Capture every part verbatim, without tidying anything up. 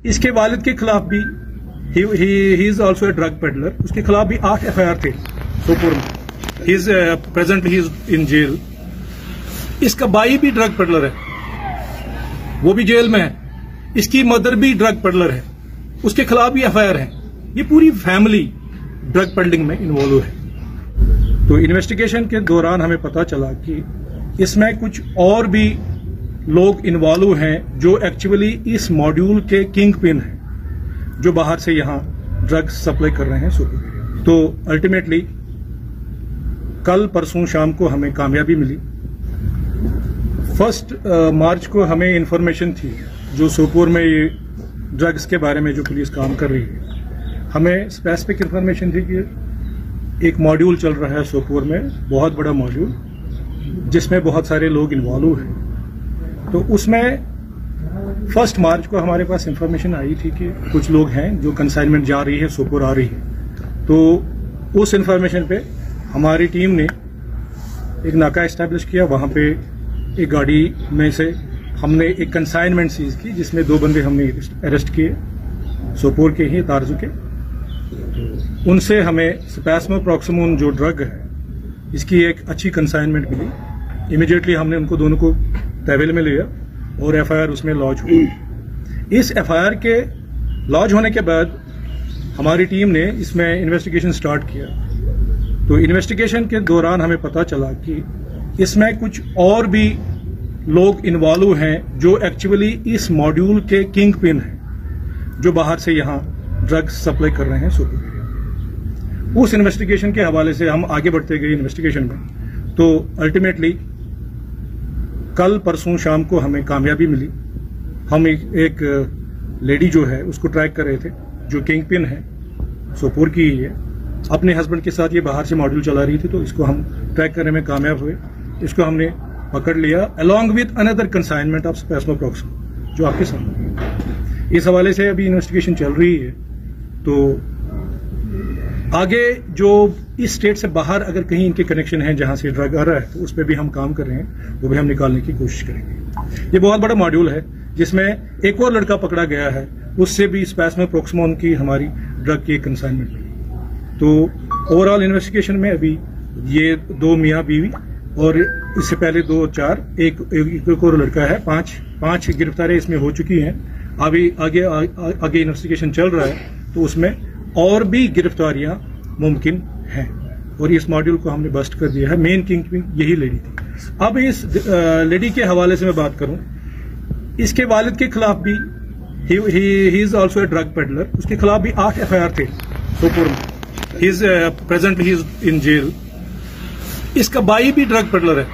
इसके वालिद के खिलाफ भी he is also a drug peddler, उसके खिलाफ भी आठ एफ आई आर थे सोपुर में। He is present he is in jail. इसका भाई भी ड्रग पेडलर है, वो भी जेल में है। इसकी मदर भी ड्रग पेडलर है, उसके खिलाफ भी एफ आई आर है। ये पूरी फैमिली ड्रग पेडलिंग में इन्वॉल्व है। तो इन्वेस्टिगेशन के दौरान हमें पता चला कि इसमें कुछ और भी लोग इन्वॉल्व हैं जो एक्चुअली इस मॉड्यूल के किंग पिन हैं, जो बाहर से यहां ड्रग्स सप्लाई कर रहे हैं सोपुर। तो अल्टीमेटली कल परसों शाम को हमें कामयाबी मिली। फर्स्ट मार्च को हमें इंफॉर्मेशन थी जो सोपुर में ये ड्रग्स के बारे में जो पुलिस काम कर रही है, हमें स्पेसिफिक इंफॉर्मेशन थी कि एक मॉड्यूल चल रहा है सोपुर में, बहुत बड़ा मॉड्यूल जिसमें बहुत सारे लोग इन्वॉल्व हैं। तो उसमें फर्स्ट मार्च को हमारे पास इंफॉर्मेशन आई थी कि कुछ लोग हैं जो कंसाइनमेंट जा रही है, सोपुर आ रही है। तो उस इंफॉर्मेशन पे हमारी टीम ने एक नाका एस्टैब्लिश किया। वहां पे एक गाड़ी में से हमने एक कंसाइनमेंट सीज की जिसमें दो बंदे हमने अरेस्ट किए, सोपुर के ही तारजू के। उनसे हमें स्पैस्मोप्रॉक्सिमोन जो ड्रग है इसकी एक अच्छी कंसाइनमेंट मिली। इमीडिएटली हमने उनको दोनों को तहवील में लिया और एफ आई आर उसमें लॉन्च हुई। इस एफ आई आर के लॉन्च होने के बाद हमारी टीम ने इसमें इन्वेस्टिगेशन स्टार्ट किया। तो इन्वेस्टिगेशन के दौरान हमें पता चला कि इसमें कुछ और भी लोग इन्वॉल्व हैं जो एक्चुअली इस मॉड्यूल के किंग पिन हैं, जो बाहर से यहां ड्रग्स सप्लाई कर रहे हैं सोपुर। उस इन्वेस्टिगेशन के हवाले से हम आगे बढ़ते गए इन्वेस्टिगेशन में। तो अल्टीमेटली कल परसों शाम को हमें कामयाबी मिली। हम एक, एक लेडी जो है उसको ट्रैक कर रहे थे जो किंग पिन है, सोपुर की ही है। अपने हस्बैंड के साथ ये बाहर से मॉड्यूल चला रही थी, तो इसको हम ट्रैक करने में कामयाब हुए। इसको हमने पकड़ लिया along with another consignment of spasmoproxyvon जो आपके सामने। इस हवाले से अभी इन्वेस्टिगेशन चल रही है। तो आगे जो इस स्टेट से बाहर अगर कहीं इनके कनेक्शन है जहां से ड्रग आ रहा है, तो उस पर भी हम काम कर रहे हैं, वो भी हम निकालने की कोशिश करेंगे। ये बहुत बड़ा मॉड्यूल है जिसमें एक और लड़का पकड़ा गया है, उससे भी स्पैस्मोप्रॉक्सिमोन की हमारी ड्रग की कंसाइनमेंट मिली। तो ओवरऑल इन्वेस्टिगेशन में अभी ये दो मियाँ बीवी और इससे पहले दो चार एक, एक, एक और लड़का है, पांच पांच गिरफ्तारियां इसमें हो चुकी हैं। अभी आगे आ, आ, आगे इन्वेस्टिगेशन चल रहा है, तो उसमें और भी गिरफ्तारियां मुमकिन हैं। और इस मॉड्यूल को हमने बस्ट कर दिया है। मेन किंग पिन यही लेडी थी। अब इस लेडी के हवाले से मैं बात करूं, इसके वालिद के खिलाफ भी he is also a drug peddler, उसके खिलाफ भी आठ एफ आई आर थे सोपुर में। He is present he is in jail. इसका भाई भी ड्रग पेडलर है,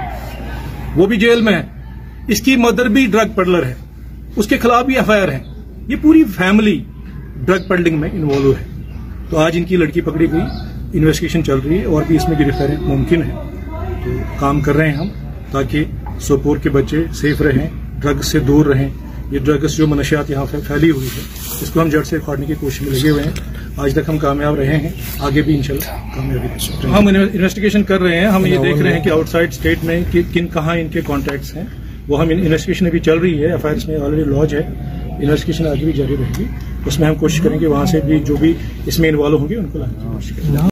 वो भी जेल में है। इसकी मदर भी ड्रग पेडलर है, उसके खिलाफ भी एफ आई आर है। ये पूरी फैमिली ड्रग पेडलिंग में इन्वॉल्व है। तो आज इनकी लड़की पकड़ी गई, इन्वेस्टिगेशन चल रही है और भी इसमें गिरफ्तारी मुमकिन है। तो काम कर रहे हैं हम ताकि सोपोर के बच्चे सेफ रहें, ड्रग्स से दूर रहें। ये ड्रग्स जो मनशियात यहाँ पे फैली हुई है, इसको हम जड़ से उखाड़ने की कोशिश में लगे हुए हैं। आज तक हम कामयाब रहे हैं, आगे भी इंशाल्लाह कामयाबी। हम इन्वेस्टिगेशन कर रहे हैं। हम ये देख रहे हैं कि आउटसाइड स्टेट में कि, किन कहाँ इनके कॉन्टैक्ट्स हैं, वो हम इन्वेस्टिगेशन अभी चल रही है। एफ आई आर में ऑलरेडी लॉन्च है, इन्वेस्टिगेशन आगे भी जारी रहेगी। उसमें हम कोशिश करेंगे वहां से भी जो भी इसमें इन्वॉल्व होंगे उनको लाने की कोशिश करेंगे।